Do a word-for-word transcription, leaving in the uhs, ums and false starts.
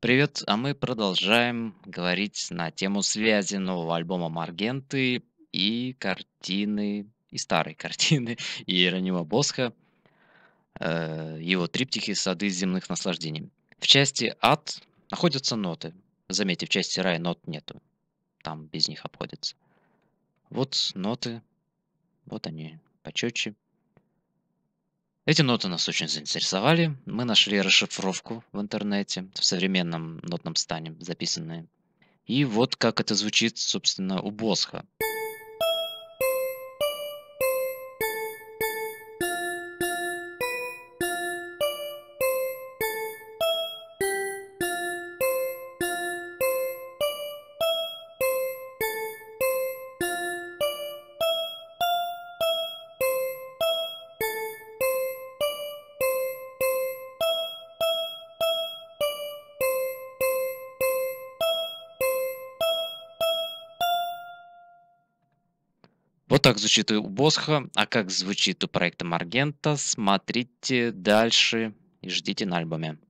Привет, а мы продолжаем говорить на тему связи нового альбома Маргенты и картины, и старой картины Иеронима Босха, э, его триптихи «Сады земных наслаждений». В части «Ад» находятся ноты. Заметьте, в части «Рай» нот нету, там без них обходится. Вот ноты, вот они почетче. Эти ноты нас очень заинтересовали. Мы нашли расшифровку в интернете, в современном нотном стане записанные. И вот как это звучит, собственно, у Босха. Вот так звучит и у Босха. А как звучит у проекта Маргента, смотрите дальше и ждите на альбоме.